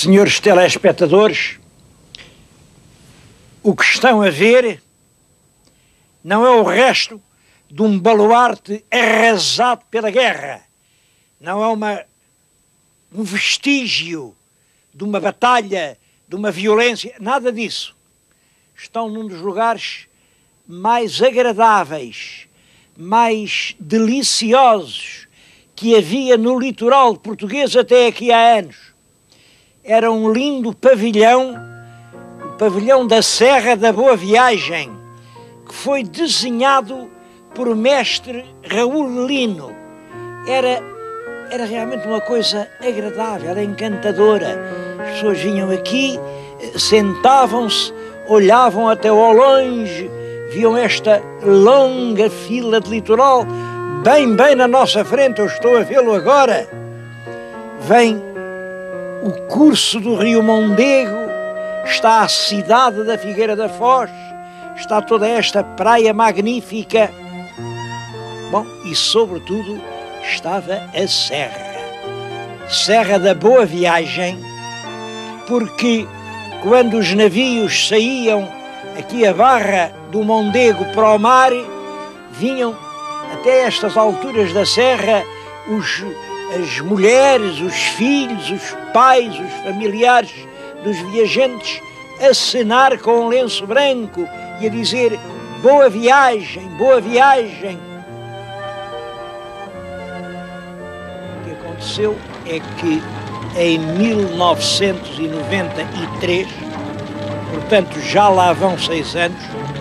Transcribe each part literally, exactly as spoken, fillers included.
Senhores telespectadores, o que estão a ver não é o resto de um baluarte arrasado pela guerra, não é uma, um vestígio de uma batalha, de uma violência, nada disso. Estão num dos lugares mais agradáveis, mais deliciosos que havia no litoral português até aqui há anos. Era um lindo pavilhão, o pavilhão da Serra da Boa Viagem, que foi desenhado por o mestre Raul Lino. Era, era realmente uma coisa agradável, era encantadora. As pessoas vinham aqui, sentavam-se, olhavam até ao longe, viam esta longa fila de litoral, bem, bem na nossa frente, eu estou a vê-lo agora. Vem o curso do Rio Mondego, está a cidade da Figueira da Foz, está toda esta praia magnífica. Bom, e sobretudo estava a Serra, Serra da Boa Viagem, porque quando os navios saíam aqui a barra do Mondego para o mar, vinham até estas alturas da serra os, as mulheres, os filhos, os pais, os familiares dos viajantes a cenar com um lenço branco e a dizer boa viagem, boa viagem. O que aconteceu é que em mil novecentos e noventa e três, portanto já lá vão seis anos,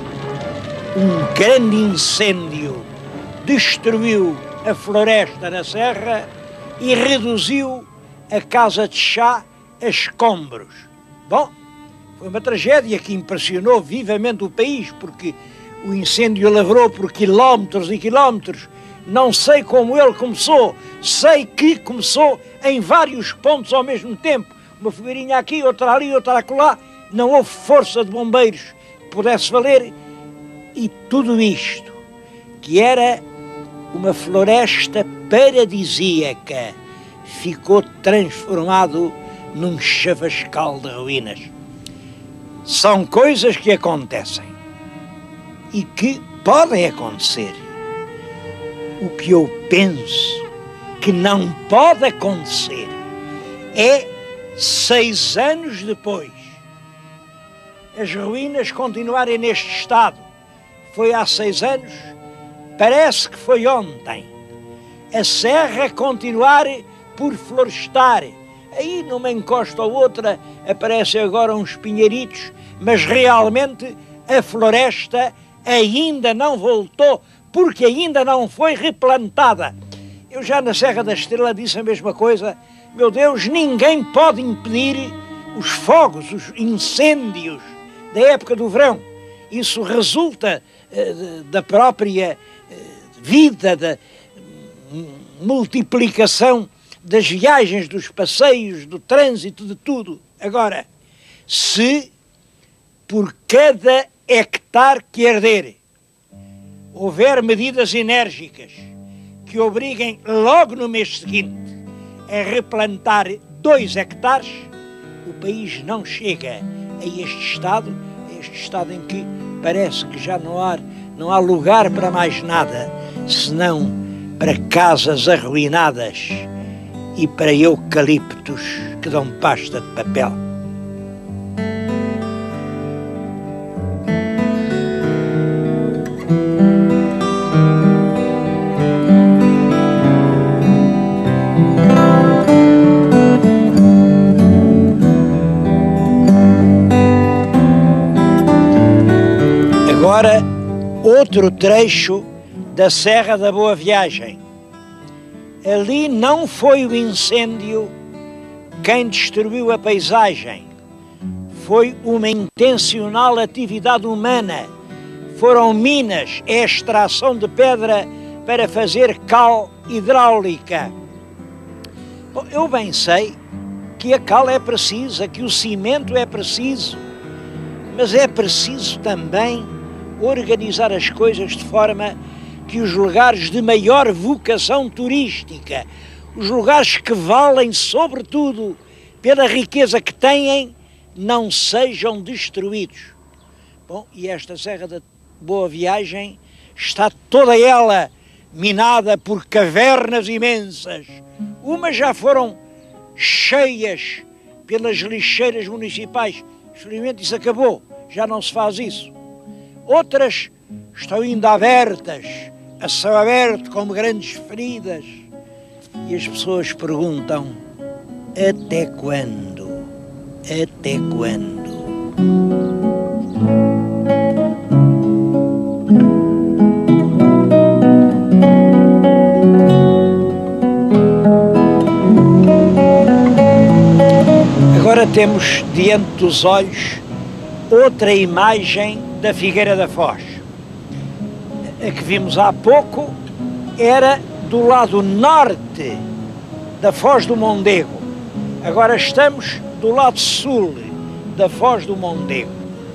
um grande incêndio destruiu a floresta na serra e reduziu a casa de chá a escombros. Bom, foi uma tragédia que impressionou vivamente o país, porque o incêndio lavrou por quilómetros e quilómetros. Não sei como ele começou, sei que começou em vários pontos ao mesmo tempo. Uma fogueirinha aqui, outra ali, outra acolá. Não houve força de bombeiros que pudesse valer. E tudo isto, que era uma floresta paradisíaca, ficou transformado num chavascal de ruínas. São coisas que acontecem e que podem acontecer. O que eu penso que não pode acontecer é, seis anos depois, as ruínas continuarem neste estado. Foi há seis anos, parece que foi ontem. A serra continuar por florestar. Aí numa encosta ou outra aparecem agora uns pinheiritos, mas realmente a floresta ainda não voltou, porque ainda não foi replantada. Eu já na Serra da Estrela disse a mesma coisa. Meu Deus, ninguém pode impedir os fogos, os incêndios da época do verão. Isso resulta uh, da própria uh, vida, da multiplicação das viagens, dos passeios, do trânsito, de tudo. Agora, se por cada hectare que arder houver medidas enérgicas que obriguem logo no mês seguinte a replantar dois hectares, o país não chega a este estado, a este estado em que parece que já não há, não há lugar para mais nada, senão para casas arruinadas e para eucaliptos que dão pasta de papel. Agora, outro trecho da Serra da Boa Viagem. Ali não foi o incêndio quem destruiu a paisagem. Foi uma intencional atividade humana. Foram minas, a extração de pedra para fazer cal hidráulica. Bom, eu bem sei que a cal é precisa, que o cimento é preciso, mas é preciso também organizar as coisas de forma que os lugares de maior vocação turística, os lugares que valem, sobretudo, pela riqueza que têm, não sejam destruídos. Bom, e esta Serra da Boa Viagem está toda ela minada por cavernas imensas. Umas já foram cheias pelas lixeiras municipais. Infelizmente isso acabou, já não se faz isso. Outras estão ainda abertas, a céu aberto, com grandes feridas. E as pessoas perguntam, até quando? Até quando? Agora temos diante dos olhos outra imagem da Figueira da Foz. A que vimos há pouco era do lado norte da Foz do Mondego. Agora estamos do lado sul da Foz do Mondego.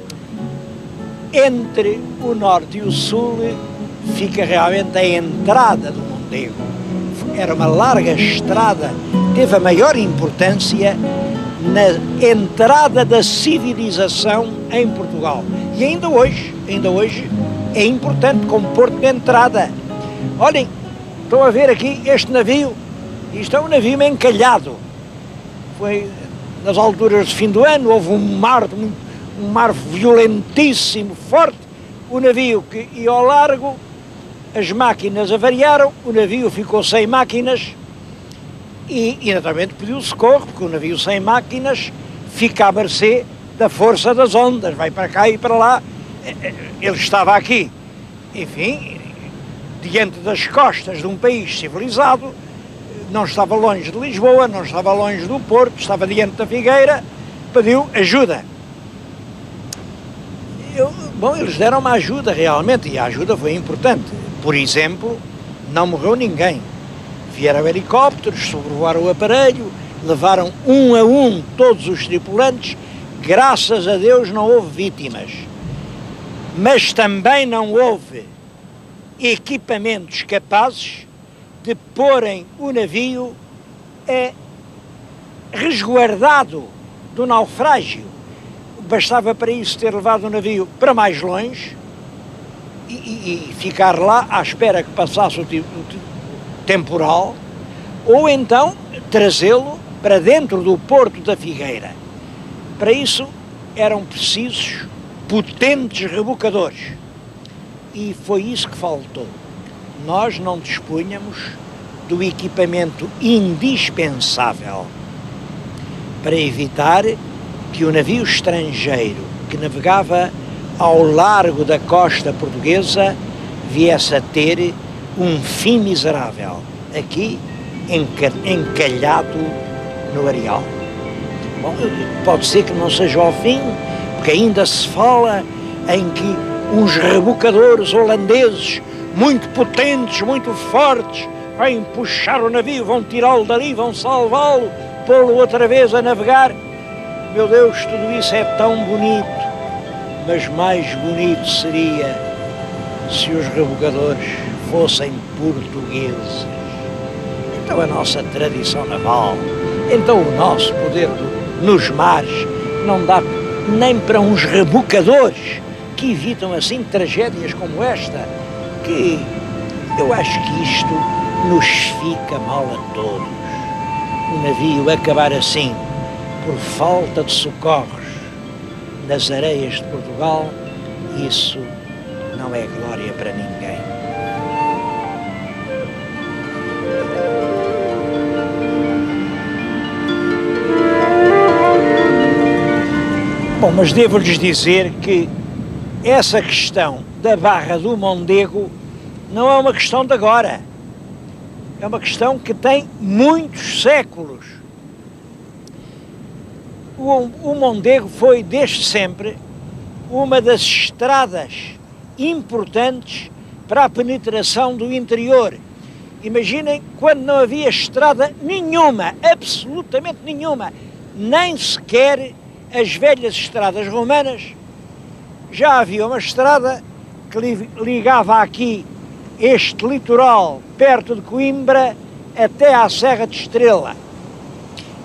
Entre o norte e o sul fica realmente a entrada do Mondego. Era uma larga estrada, teve a maior importância na entrada da civilização em Portugal. E ainda hoje, ainda hoje é importante como porto de entrada. Olhem, estão a ver aqui este navio, isto é um navio encalhado. Foi nas alturas do fim do ano, houve um mar, um mar violentíssimo, forte, o navio que ia ao largo, as máquinas avariaram, o navio ficou sem máquinas e, e naturalmente pediu socorro, porque o navio sem máquinas fica à mercê da força das ondas, vai para cá e para lá. Ele estava aqui, enfim, diante das costas de um país civilizado, não estava longe de Lisboa, não estava longe do Porto, estava diante da Figueira, pediu ajuda. Eu, bom, eles deram uma ajuda realmente, e a ajuda foi importante. Por exemplo, não morreu ninguém. Vieram helicópteros, sobrevoaram o aparelho, levaram um a um todos os tripulantes, graças a Deus não houve vítimas. Mas também não houve equipamentos capazes de porem o navio é, resguardado do naufrágio. Bastava para isso ter levado o navio para mais longe e, e, e ficar lá à espera que passasse o, o, o temporal, ou então trazê-lo para dentro do Porto da Figueira. Para isso eram precisos potentes rebocadores e foi isso que faltou. Nós não dispunhamos do equipamento indispensável para evitar que o navio estrangeiro que navegava ao largo da costa portuguesa viesse a ter um fim miserável, aqui encalhado no areal. Bom, pode ser que não seja ao fim, porque ainda se fala em que uns rebocadores holandeses muito potentes, muito fortes, vêm puxar o navio, vão tirá-lo dali, vão salvá-lo, pô-lo outra vez a navegar. Meu Deus, tudo isso é tão bonito, mas mais bonito seria se os rebocadores fossem portugueses. Então a nossa tradição naval, então o nosso poder do, nos mares, não dá nem para uns rebocadores que evitam assim tragédias como esta, que eu acho que isto nos fica mal a todos. O navio acabar assim, por falta de socorros nas areias de Portugal, isso não é glória para ninguém. Bom, mas devo-lhes dizer que essa questão da Barra do Mondego não é uma questão de agora. É uma questão que tem muitos séculos. O, o Mondego foi, desde sempre, uma das estradas importantes para a penetração do interior. Imaginem quando não havia estrada nenhuma, absolutamente nenhuma, nem sequer as velhas estradas romanas. Já havia uma estrada que ligava aqui este litoral perto de Coimbra até à Serra de Estrela.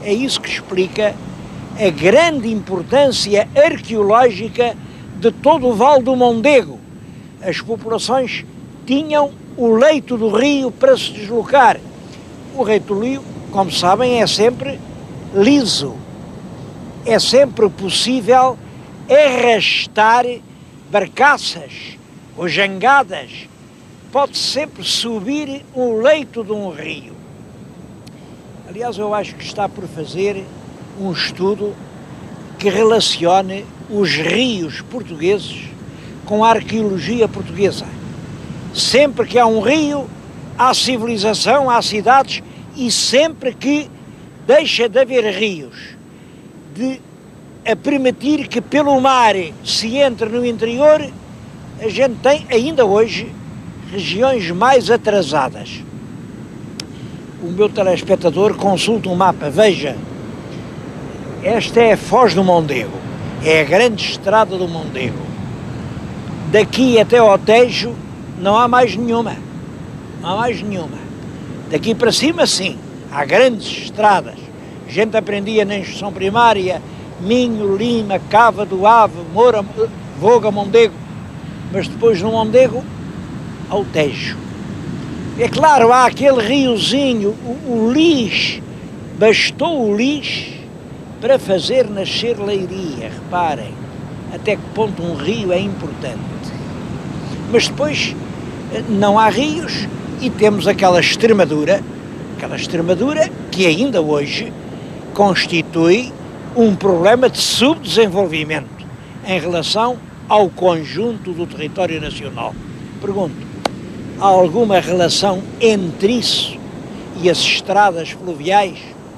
É isso que explica a grande importância arqueológica de todo o Vale do Mondego. As populações tinham o leito do rio para se deslocar. O leito do rio, como sabem, é sempre liso. É sempre possível arrastar barcaças ou jangadas. Pode sempre subir o leito de um rio. Aliás, eu acho que está por fazer um estudo que relacione os rios portugueses com a arqueologia portuguesa. Sempre que há um rio, há civilização, há cidades, e sempre que deixa de haver rios, de a permitir que pelo mar se entre no interior, a gente tem ainda hoje regiões mais atrasadas. O meu telespectador consulta um mapa, veja, esta é a Foz do Mondego, é a grande estrada do Mondego. Daqui até ao Tejo não há mais nenhuma, não há mais nenhuma. Daqui para cima sim, há grandes estradas. A gente aprendia na instrução primária, Minho, Lima, Cava do Ave, Moura, Voga, Mondego, mas depois no Mondego ao Tejo. É claro, há aquele riozinho, o, o Lis, bastou o Lis para fazer nascer Leiria, reparem, até que ponto um rio é importante. Mas depois não há rios e temos aquela Extremadura, aquela Extremadura que ainda hoje constitui um problema de subdesenvolvimento em relação ao conjunto do território nacional. Pergunto, há alguma relação entre isso e as estradas fluviais?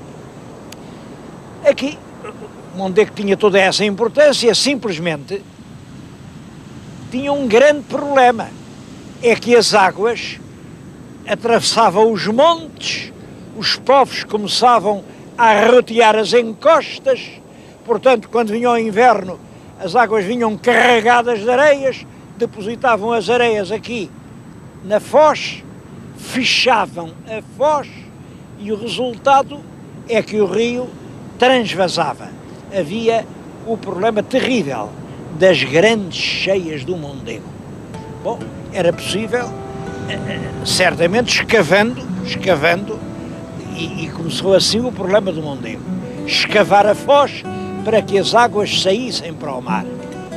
Aqui, Mondego tinha toda essa importância, simplesmente tinha um grande problema, é que as águas atravessavam os montes, os povos começavam a rotear as encostas, portanto, quando vinha o inverno, as águas vinham carregadas de areias, depositavam as areias aqui na foz, fechavam a foz e o resultado é que o rio transvasava. Havia o problema terrível das grandes cheias do Mondego. Bom, era possível, certamente escavando, escavando, e, e começou assim o problema do Mondego. Escavar a foz para que as águas saíssem para o mar.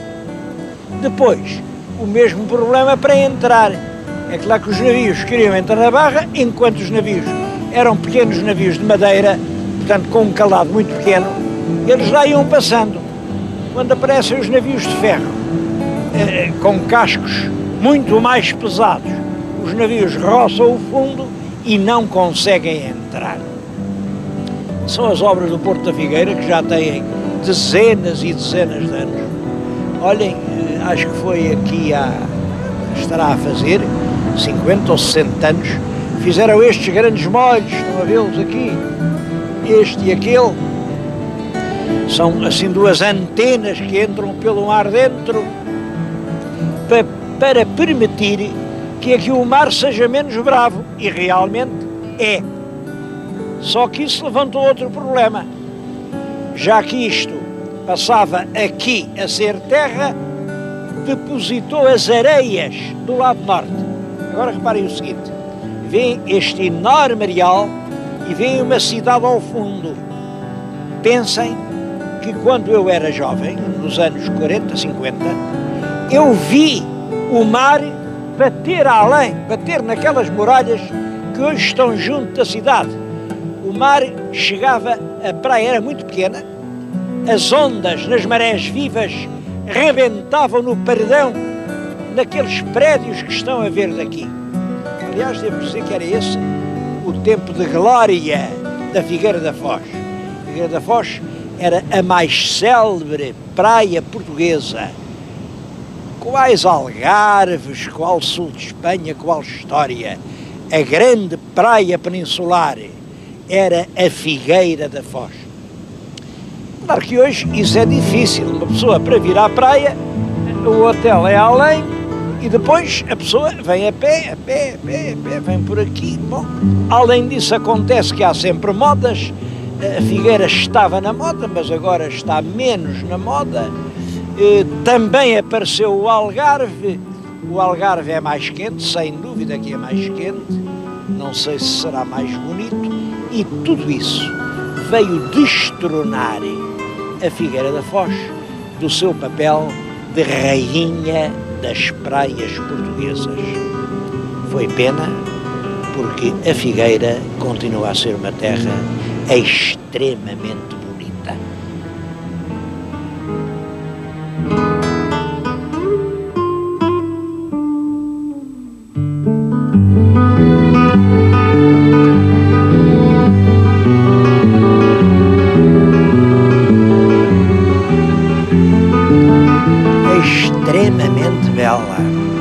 Depois, o mesmo problema para entrar. É claro que os navios queriam entrar na barra, enquanto os navios eram pequenos navios de madeira, portanto com um calado muito pequeno, eles lá iam passando. Quando aparecem os navios de ferro, eh, com cascos muito mais pesados, os navios roçam o fundo e não conseguem entrar. São as obras do Porto da Figueira, que já têm dezenas e dezenas de anos. Olhem, eh, acho que foi aqui há, estará a fazer cinquenta ou sessenta anos, fizeram estes grandes molhos, estão a vê-los aqui, este e aquele, são assim duas antenas que entram pelo mar dentro, para, para permitir que aqui o mar seja menos bravo, e realmente é. Só que isso levantou outro problema, já que isto passava aqui a ser terra, depositou as areias do lado norte. Agora reparem o seguinte, vem este enorme areal e vem uma cidade ao fundo. Pensem que quando eu era jovem, nos anos quarenta, cinquenta, eu vi o mar bater além, bater naquelas muralhas que hoje estão junto da cidade. O mar chegava, a praia era muito pequena, as ondas nas marés vivas rebentavam no paredão, naqueles prédios que estão a ver daqui. Aliás, devo dizer que era esse o tempo de glória da Figueira da Foz. A Figueira da Foz era a mais célebre praia portuguesa. Quais algarves, qual sul de Espanha, qual história. A grande praia peninsular era a Figueira da Foz. Claro que hoje isso é difícil. Uma pessoa para vir à praia, o hotel é além e depois a pessoa vem a pé, a pé, a pé, a pé, vem por aqui. Bom, além disso acontece que há sempre modas a figueira estava na moda, mas agora está menos na moda. Também apareceu o Algarve. O Algarve é mais quente, sem dúvida que é mais quente. Não sei se será mais bonito. E tudo isso veio destronar a Figueira da Foz do seu papel de rainha das praias portuguesas. Foi pena, porque a Figueira continua a ser uma terra extremamente bonita. Extremamente bela.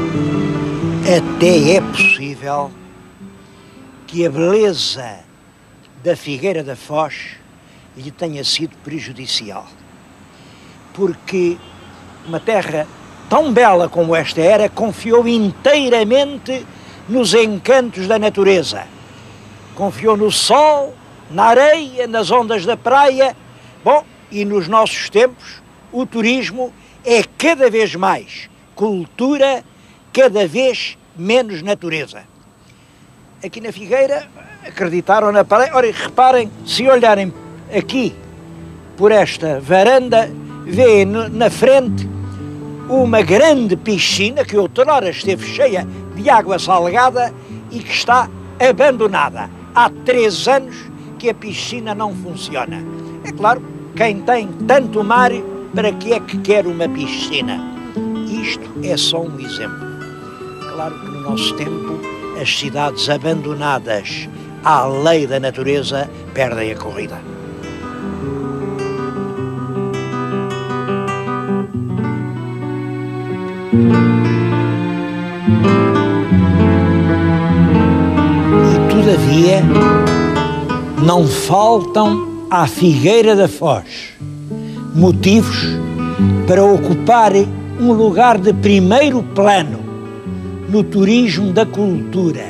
Até é possível que a beleza da Figueira da Foz lhe tenha sido prejudicial, porque uma terra tão bela como esta era confiou inteiramente nos encantos da natureza, confiou no sol, na areia, nas ondas da praia. Bom, e nos nossos tempos o turismo é cada vez mais cultura, cada vez menos natureza. Aqui na Figueira acreditaram na parede. Ora, reparem, se olharem aqui por esta varanda, vêem na frente uma grande piscina que outrora esteve cheia de água salgada e que está abandonada. Há três anos que a piscina não funciona. É claro, quem tem tanto mar, para que é que quer uma piscina? Isto é só um exemplo. Claro que no nosso tempo as cidades abandonadas à lei da natureza perdem a corrida. E todavia não faltam à Figueira da Foz motivos para ocupar um lugar de primeiro plano no turismo da cultura.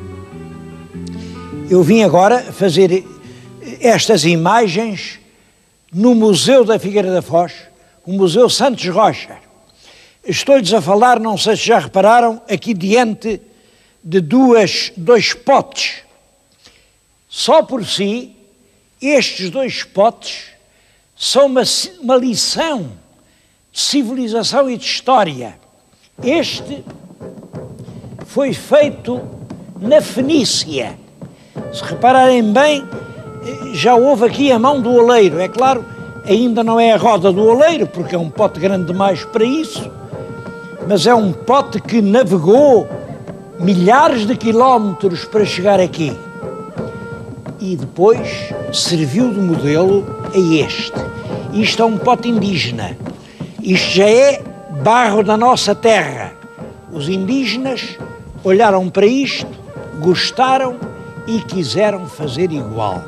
Eu vim agora fazer estas imagens no Museu da Figueira da Foz, o Museu Santos Rocha. Estou-lhes a falar, não sei se já repararam, aqui diante de duas, dois potes. Só por si, estes dois potes são uma, uma lição de civilização e de história. Este foi feito na Fenícia. Se repararem bem, já houve aqui a mão do oleiro. É claro, ainda não é a roda do oleiro, porque é um pote grande demais para isso, mas é um pote que navegou milhares de quilómetros para chegar aqui. E depois serviu de modelo a este. Isto é um pote indígena. Isto já é barro da nossa terra. Os indígenas olharam para isto, gostaram e quiseram fazer igual.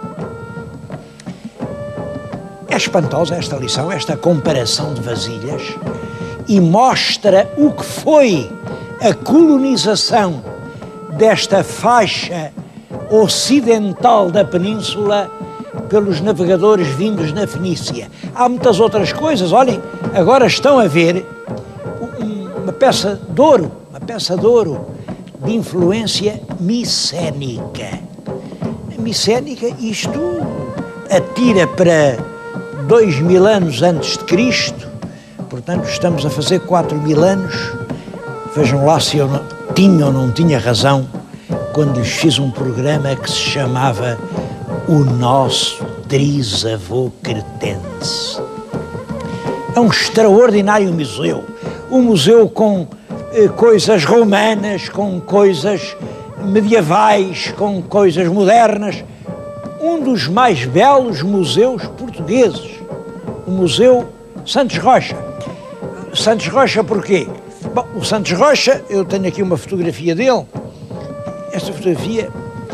É espantosa esta lição, esta comparação de vasilhas, e mostra o que foi a colonização desta faixa ocidental da península pelos navegadores vindos na Fenícia. Há muitas outras coisas. Olhem, agora estão a ver uma peça de ouro, uma peça de ouro de influência micénica. A micénica, isto atira para dois mil anos antes de Cristo, portanto estamos a fazer quatro mil anos. Vejam lá se eu não, tinha ou não tinha razão quando lhes fiz um programa que se chamava O Nosso Trisavô Cretense. É um extraordinário museu, um museu com eh, coisas romanas, com coisas medievais, com coisas modernas, um dos mais belos museus portugueses, o Museu Santos Rocha. Santos Rocha porquê? Bom, o Santos Rocha, eu tenho aqui uma fotografia dele. Esta fotografia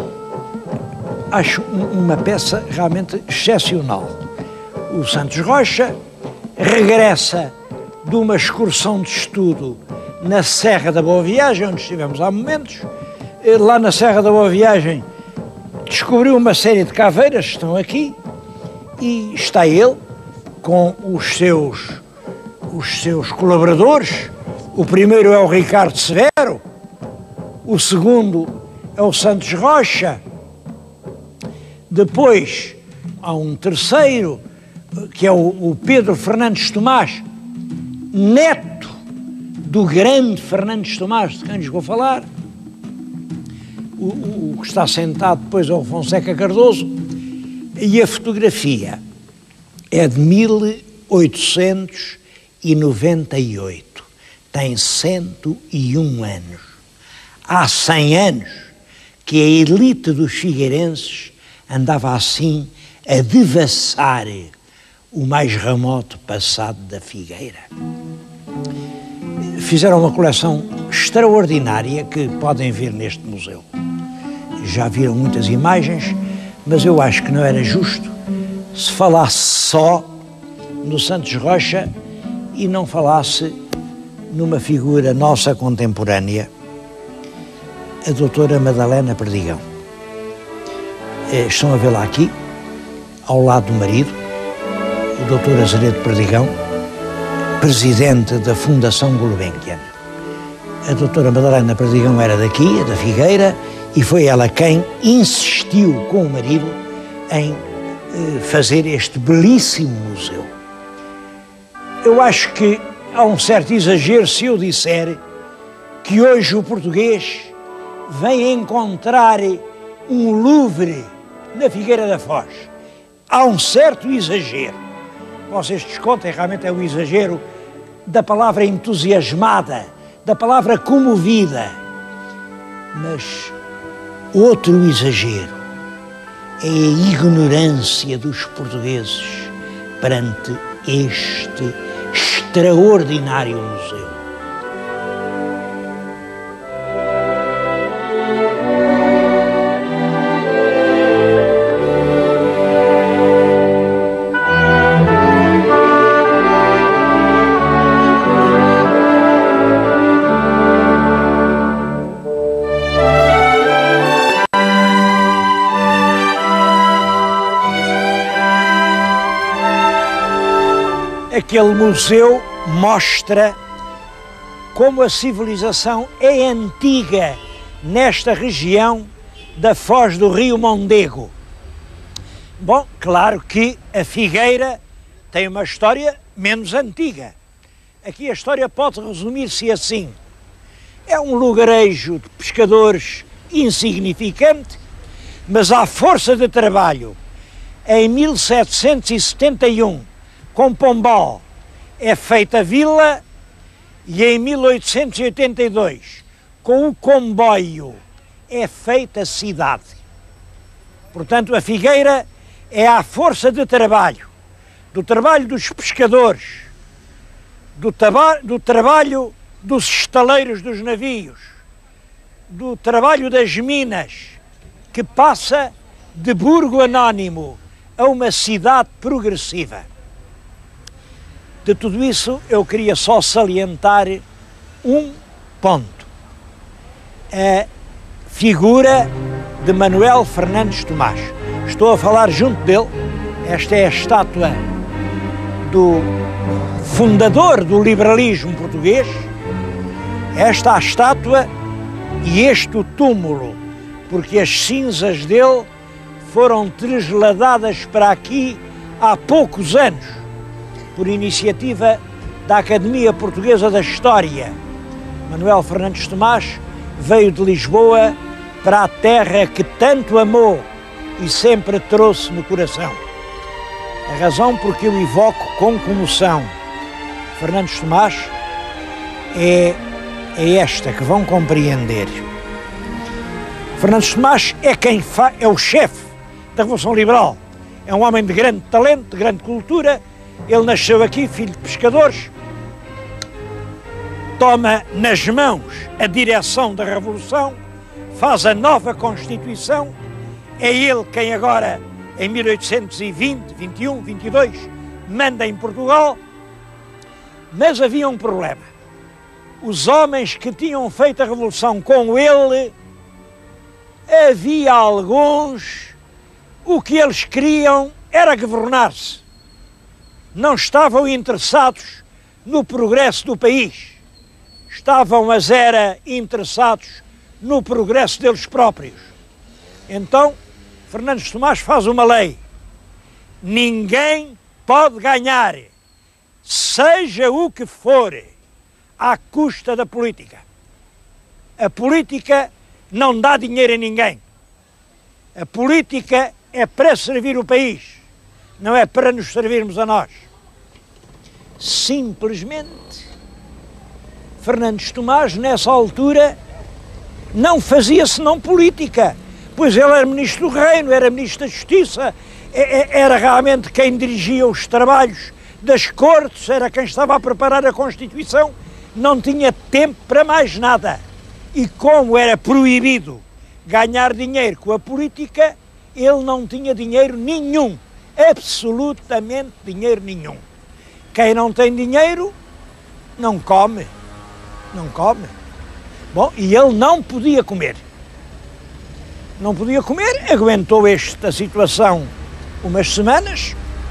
acho uma peça realmente excepcional. O Santos Rocha regressa de uma excursão de estudo na Serra da Boa Viagem, onde estivemos há momentos. Lá na Serra da Boa Viagem descobriu uma série de caveiras que estão aqui, e está ele com os seus, os seus colaboradores. O primeiro é o Ricardo Severo, o segundo é o Santos Rocha, depois há um terceiro, que é o, o Pedro Fernandes Tomás, neto do grande Fernandes Tomás, de quem lhes vou falar. O, o, o que está sentado depois é o Fonseca Cardoso, e a fotografia é de mil oitocentos e noventa e oito, tem cento e um anos. Há cem anos que a elite dos figueirenses andava assim a devassar o mais remoto passado da Figueira. Fizeram uma coleção extraordinária que podem ver neste museu. Já viram muitas imagens, mas eu acho que não era justo se falasse só no Santos Rocha e não falasse numa figura nossa contemporânea, a doutora Madalena Perdigão. Estão a vê-la aqui, ao lado do marido, o doutor Azeredo Perdigão, presidente da Fundação Gulbenkian. A doutora Madalena Perdigão era daqui, da Figueira, e foi ela quem insistiu com o marido em eh, fazer este belíssimo museu. Eu acho que há um certo exagero se eu disser que hoje o português vem encontrar um Louvre na Figueira da Foz. Há um certo exagero. Vocês descontem, realmente é o exagero da palavra entusiasmada, da palavra comovida. Mas outro exagero é a ignorância dos portugueses perante este extraordinário museu. Aquele museu mostra como a civilização é antiga nesta região da Foz do Rio Mondego. Bom, claro que a Figueira tem uma história menos antiga. Aqui a história pode resumir-se assim. É um lugarejo de pescadores insignificante, mas à força de trabalho, em mil setecentos e setenta e um, com Pombal, é feita a vila, e em mil oitocentos e oitenta e dois, com o comboio, é feita a cidade. Portanto, a Figueira é à força de trabalho, do trabalho dos pescadores, do, do trabalho dos estaleiros dos navios, do trabalho das minas, que passa de burgo anónimo a uma cidade progressiva. De tudo isso, eu queria só salientar um ponto. A figura de Manuel Fernandes Tomás. Estou a falar junto dele. Esta é a estátua do fundador do liberalismo português. Esta a estátua e este o túmulo, porque as cinzas dele foram trasladadas para aqui há poucos anos, por iniciativa da Academia Portuguesa da História. Manuel Fernandes Tomás veio de Lisboa para a terra que tanto amou e sempre trouxe no coração. A razão por que eu evoco com comoção Fernandes Tomás é, é esta, que vão compreender. Fernandes Tomás é quem fa, é o chefe da Revolução Liberal. É um homem de grande talento, de grande cultura. Ele nasceu aqui, filho de pescadores, toma nas mãos a direção da Revolução, faz a nova Constituição, é ele quem agora, em mil oitocentos e vinte, vinte e um, vinte e dois, manda em Portugal, mas havia um problema. Os homens que tinham feito a Revolução com ele, havia alguns, o que eles queriam era governar-se. Não estavam interessados no progresso do país. Estavam, mas era interessados no progresso deles próprios. Então, Fernandes Tomás faz uma lei. Ninguém pode ganhar, seja o que for, à custa da política. A política não dá dinheiro a ninguém. A política é para servir o país, não é para nos servirmos a nós. Simplesmente, Fernandes Tomás, nessa altura, não fazia senão política, pois ele era ministro do Reino, era ministro da Justiça, era realmente quem dirigia os trabalhos das Cortes, era quem estava a preparar a Constituição, não tinha tempo para mais nada. E como era proibido ganhar dinheiro com a política, ele não tinha dinheiro nenhum, absolutamente dinheiro nenhum. Quem não tem dinheiro, não come, não come. Bom, e ele não podia comer. Não podia comer, aguentou esta situação umas semanas,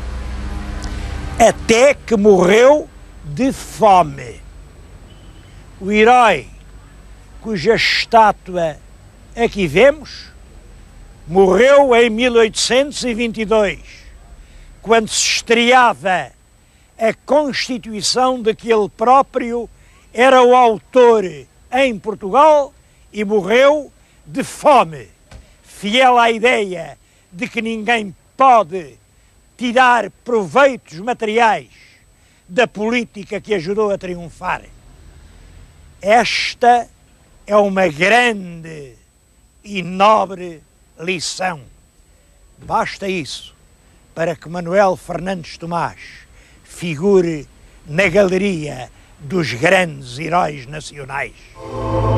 até que morreu de fome. O herói, cuja estátua aqui vemos, morreu em mil oitocentos e vinte e dois, quando se estreava a Constituição de que ele próprio era o autor em Portugal, e morreu de fome, fiel à ideia de que ninguém pode tirar proveitos materiais da política que ajudou a triunfar. Esta é uma grande e nobre lição. Basta isso para que Manuel Fernandes Tomás figure na galeria dos grandes heróis nacionais.